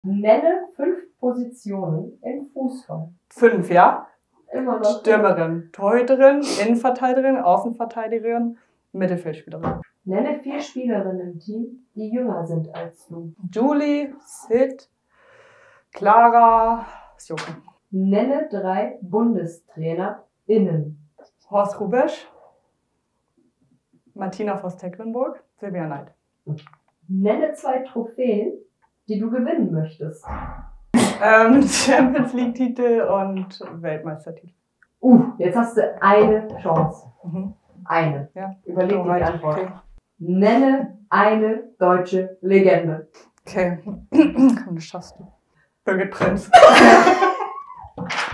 Nenne 5 Positionen im Fußball. 5, ja? Immer noch. Stürmerin, Torhüterin, Innenverteidigerin, Außenverteidigerin, Mittelfeldspielerin. Nenne 4 Spielerinnen im Team, die jünger sind als du. Julie, Sid, Clara, Sjoka. Nenne 3 BundestrainerInnen. Horst Rubesch, Martina Voss-Tecklenburg, Silvia Neid. Nenne 2 Trophäen, die du gewinnen möchtest. Champions League Titel und Weltmeistertitel. Jetzt hast du eine Chance. Mhm. Eine. Ja. Überleg dir die Antwort. Okay. Nenne eine deutsche Legende. Okay. Komm, das schaffst du. Birgit Prinz.